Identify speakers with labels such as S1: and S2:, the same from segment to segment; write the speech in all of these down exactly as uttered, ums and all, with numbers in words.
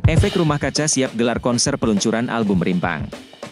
S1: Efek Rumah Kaca siap gelar konser peluncuran album Rimpang.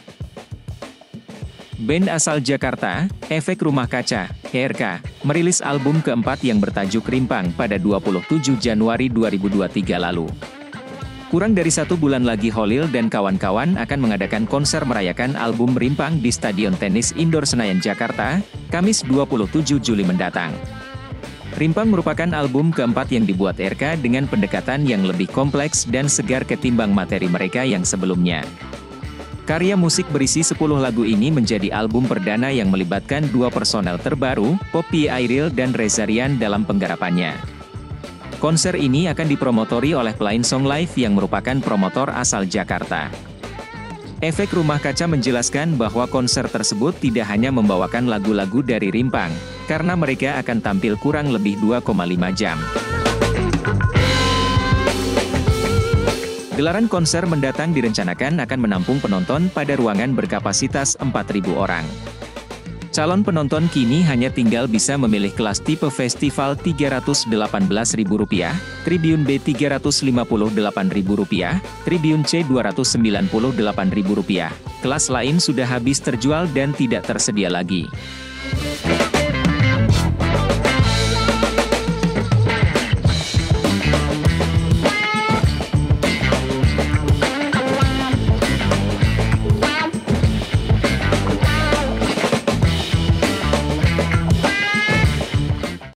S1: Band asal Jakarta, Efek Rumah Kaca, E R K, merilis album keempat yang bertajuk Rimpang pada dua puluh tujuh Januari dua ribu dua puluh tiga lalu. Kurang dari satu bulan lagi Holil dan kawan-kawan akan mengadakan konser merayakan album Rimpang di Stadion Tenis Indoor Senayan, Jakarta, Kamis dua puluh tujuh Juli mendatang. Rimpang merupakan album keempat yang dibuat E R K dengan pendekatan yang lebih kompleks dan segar ketimbang materi mereka yang sebelumnya. Karya musik berisi sepuluh lagu ini menjadi album perdana yang melibatkan dua personel terbaru, Poppy Airil dan Reza Rian dalam penggarapannya. Konser ini akan dipromotori oleh Plain Song Live yang merupakan promotor asal Jakarta. Efek Rumah Kaca menjelaskan bahwa konser tersebut tidak hanya membawakan lagu-lagu dari Rimpang, karena mereka akan tampil kurang lebih dua koma lima jam. Gelaran konser mendatang direncanakan akan menampung penonton pada ruangan berkapasitas empat ribu orang. Calon penonton kini hanya tinggal bisa memilih kelas tipe festival tiga ratus delapan belas ribu rupiah, Tribun B tiga ratus lima puluh delapan ribu rupiah, Tribun C dua ratus sembilan puluh delapan ribu rupiah. Kelas lain sudah habis terjual dan tidak tersedia lagi.